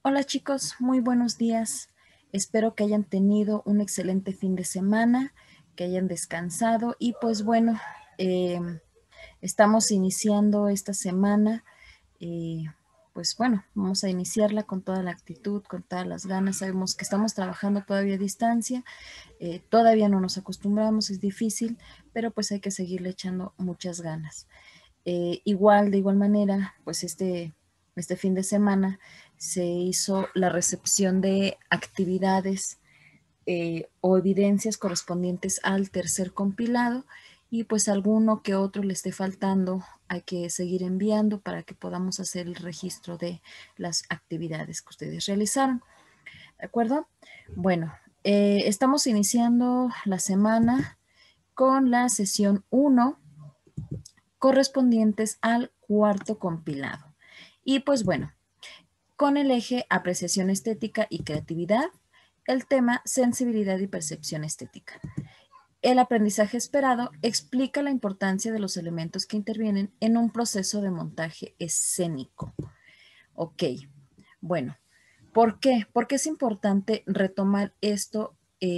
Hola chicos, muy buenos días. Espero que hayan tenido un excelente fin de semana, que hayan descansado y pues bueno, eh, estamos iniciando esta semana. eh, pues bueno, vamos a iniciarla con toda la actitud, con todas las ganas. Sabemos que estamos trabajando todavía a distancia, todavía no nos acostumbramos, es difícil, pero pues hay que seguirle echando muchas ganas. De igual manera, pues este fin de semana se hizo la recepción de actividades o evidencias correspondientes al tercer compilado y pues alguno que otro le esté faltando hay que seguir enviando para que podamos hacer el registro de las actividades que ustedes realizaron. ¿De acuerdo? Bueno, estamos iniciando la semana con la sesión 1 correspondientes al cuarto compilado. Y pues bueno, con el eje apreciación estética y creatividad, el tema sensibilidad y percepción estética. El aprendizaje esperado explica la importancia de los elementos que intervienen en un proceso de montaje escénico. Ok, bueno, ¿por qué? Porque es importante retomar esto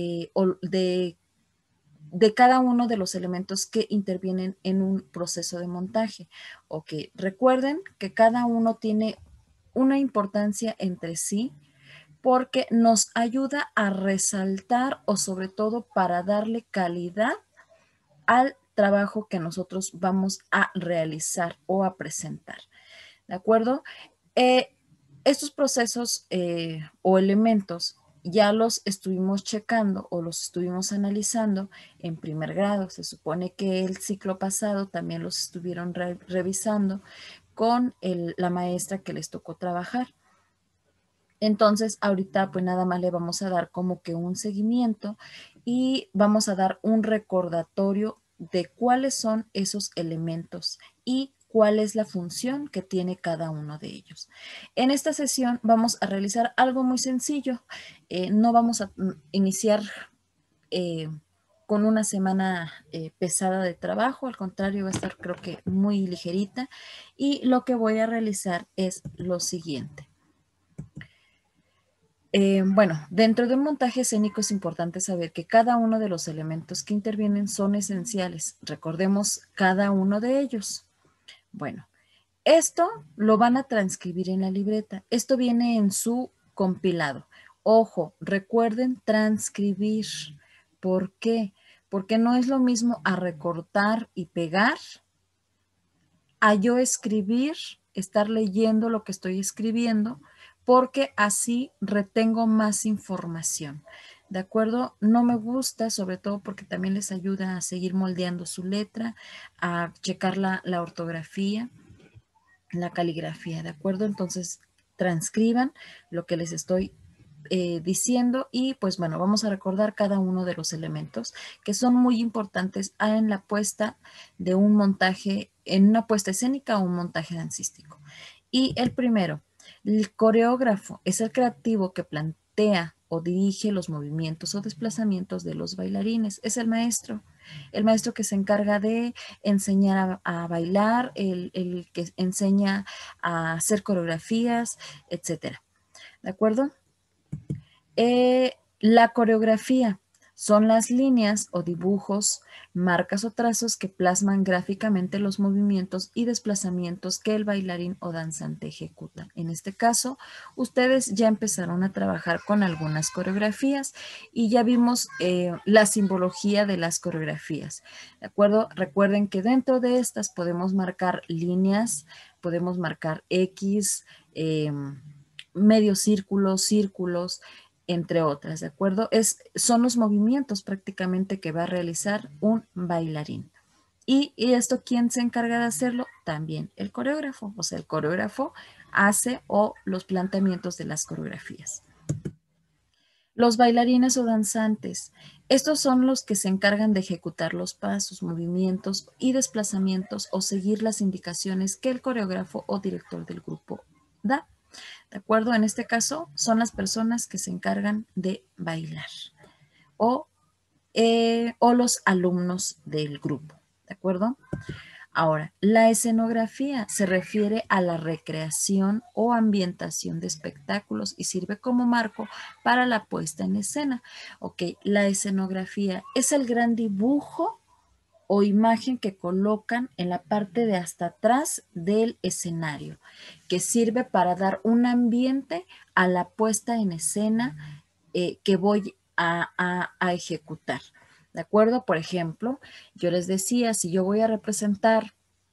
de cada uno de los elementos que intervienen en un proceso de montaje. Ok, recuerden que cada uno tiene una importancia entre sí porque nos ayuda a resaltar o sobre todo para darle calidad al trabajo que nosotros vamos a realizar o a presentar. ¿De acuerdo? Eh, Estos procesos o elementos ya los estuvimos checando o los estuvimos analizando en primer grado. Se supone que el ciclo pasado también los estuvieron revisando con la maestra que les tocó trabajar. Entonces, ahorita pues nada más le vamos a dar como que un seguimiento y vamos a dar un recordatorio de cuáles son esos elementos y cuál es la función que tiene cada uno de ellos. En esta sesión vamos a realizar algo muy sencillo. No vamos a iniciar eh, con una semana pesada de trabajo, al contrario, va a estar creo que muy ligerita y lo que voy a realizar es lo siguiente. Bueno, dentro de un montaje escénico es importante saber que cada uno de los elementos que intervienen son esenciales. Recordemos cada uno de ellos. Bueno, esto lo van a transcribir en la libreta. Esto viene en su compilado. Ojo, recuerden transcribir. ¿Por qué? Porque no es lo mismo a recortar y pegar a yo escribir, estar leyendo lo que estoy escribiendo, porque así retengo más información. ¿De acuerdo? No me gusta, sobre todo porque también les ayuda a seguir moldeando su letra, a checar la ortografía, la caligrafía, ¿de acuerdo? Entonces, transcriban lo que les estoy diciendo y pues bueno, vamos a recordar cada uno de los elementos que son muy importantes en la puesta de un montaje, en una puesta escénica o un montaje dancístico. Y el primero, el coreógrafo es el creativo que plantea o dirige los movimientos o desplazamientos de los bailarines, es el maestro que se encarga de enseñar a bailar, el que enseña a hacer coreografías, etcétera. ¿De acuerdo? La coreografía son las líneas o dibujos, marcas o trazos que plasman gráficamente los movimientos y desplazamientos que el bailarín o danzante ejecuta. En este caso, ustedes ya empezaron a trabajar con algunas coreografías y ya vimos la simbología de las coreografías. ¿De acuerdo? Recuerden que dentro de estas podemos marcar líneas, podemos marcar X, medio círculos, círculos, entre otras, ¿de acuerdo? Son los movimientos prácticamente que va a realizar un bailarín. Y esto, ¿quién se encarga de hacerlo? También el coreógrafo. O sea, el coreógrafo hace los planteamientos de las coreografías. Los bailarines o danzantes. Estos son los que se encargan de ejecutar los pasos, movimientos y desplazamientos o seguir las indicaciones que el coreógrafo o director del grupo da. ¿De acuerdo? En este caso son las personas que se encargan de bailar o los alumnos del grupo. ¿De acuerdo? Ahora, la escenografía se refiere a la recreación o ambientación de espectáculos y sirve como marco para la puesta en escena. Ok, la escenografía es el gran dibujo o imagen que colocan en la parte de hasta atrás del escenario, que sirve para dar un ambiente a la puesta en escena que voy a ejecutar. ¿De acuerdo? Por ejemplo, yo les decía, si yo voy a representar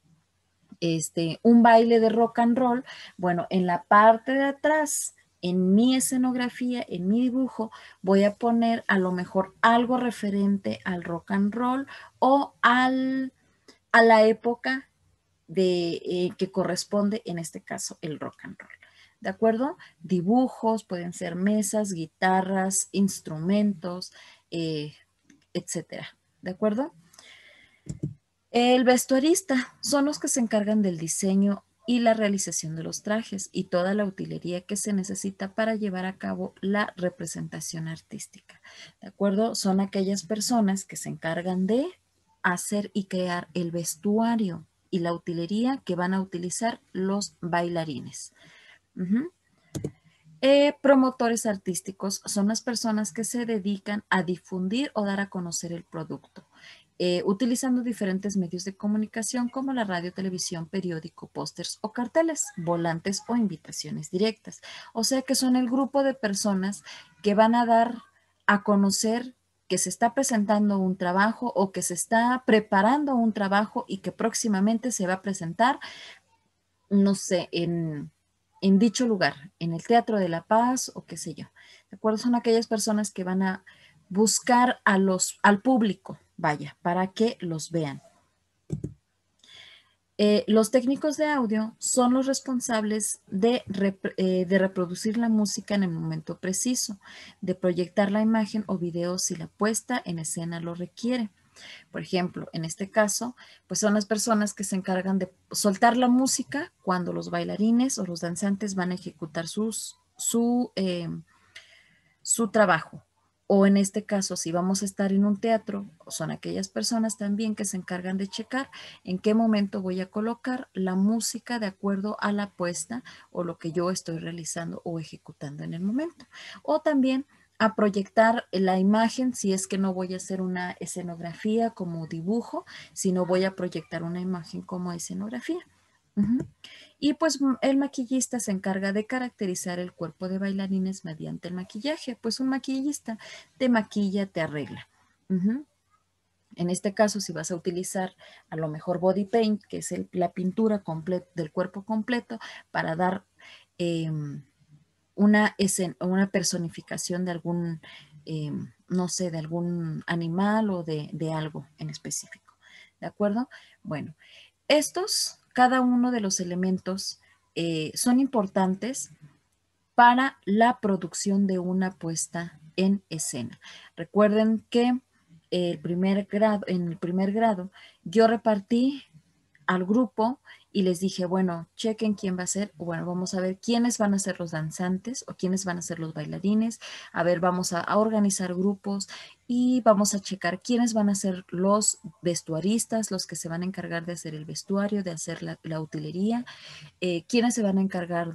un baile de rock and roll, bueno, en la parte de atrás, en mi escenografía, en mi dibujo, voy a poner a lo mejor algo referente al rock and roll o a la época que corresponde, en este caso, el rock and roll. ¿De acuerdo? Dibujos, pueden ser mesas, guitarras, instrumentos, etcétera. ¿De acuerdo? El vestuarista son los que se encargan del diseño y la realización de los trajes y toda la utilería que se necesita para llevar a cabo la representación artística. ¿De acuerdo? Son aquellas personas que se encargan de hacer y crear el vestuario y la utilería que van a utilizar los bailarines. Promotores artísticos son las personas que se dedican a difundir o dar a conocer el producto, utilizando diferentes medios de comunicación como la radio, televisión, periódico, pósters o carteles, volantes o invitaciones directas. O sea que son el grupo de personas que van a dar a conocer que se está presentando un trabajo o que se está preparando un trabajo y que próximamente se va a presentar, no sé, en dicho lugar, en el Teatro de la Paz o qué sé yo. ¿De acuerdo? Son aquellas personas que van a buscar al público, vaya, para que los vean. Los técnicos de audio son los responsables de reproducir la música en el momento preciso, de proyectar la imagen o video si la puesta en escena lo requiere. Por ejemplo, en este caso, pues son las personas que se encargan de soltar la música cuando los bailarines o los danzantes van a ejecutar su trabajo. O en este caso, si vamos a estar en un teatro, son aquellas personas también que se encargan de checar en qué momento voy a colocar la música de acuerdo a la puesta o lo que yo estoy realizando o ejecutando en el momento. O también a proyectar la imagen si es que no voy a hacer una escenografía como dibujo, sino voy a proyectar una imagen como escenografía. Y pues el maquillista se encarga de caracterizar el cuerpo de bailarines mediante el maquillaje. Pues un maquillista te maquilla, te arregla. En este caso, si vas a utilizar a lo mejor body paint, que es la pintura del cuerpo completo, para dar una personificación de algún, no sé, de algún animal o de algo en específico. ¿De acuerdo? Bueno, cada uno de los elementos son importantes para la producción de una puesta en escena. Recuerden que en el primer grado yo repartí al grupo y les dije, bueno, chequen quién va a ser, bueno, vamos a ver quiénes van a ser los danzantes o quiénes van a ser los bailarines, a ver, vamos a organizar grupos y vamos a checar quiénes van a ser los vestuaristas, los que se van a encargar de hacer el vestuario, de hacer la utilería, quiénes se van a encargar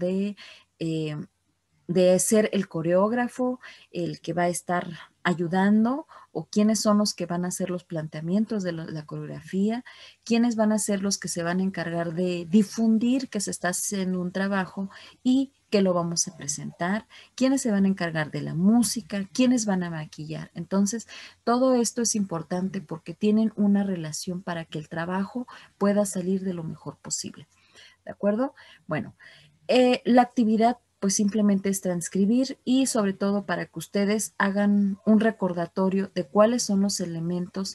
de ser el coreógrafo, el que va a estar ayudando, o quiénes son los que van a hacer los planteamientos de la coreografía, quiénes van a ser los que se van a encargar de difundir que se está haciendo un trabajo y que lo vamos a presentar, quiénes se van a encargar de la música, quiénes van a maquillar. Entonces, todo esto es importante porque tienen una relación para que el trabajo pueda salir de lo mejor posible. ¿De acuerdo? Bueno, la actividad pues simplemente es transcribir y sobre todo para que ustedes hagan un recordatorio de cuáles son los elementos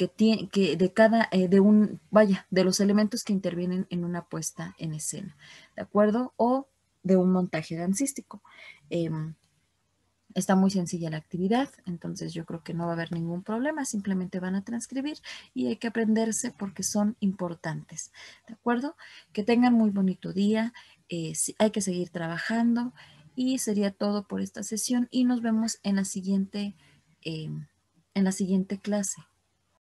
de los elementos que intervienen en una puesta en escena, ¿de acuerdo? O de un montaje dancístico. Está muy sencilla la actividad, entonces yo creo que no va a haber ningún problema, simplemente van a transcribir y hay que aprenderse porque son importantes, ¿de acuerdo? Que tengan muy bonito día, hay que seguir trabajando y sería todo por esta sesión y nos vemos en la siguiente clase.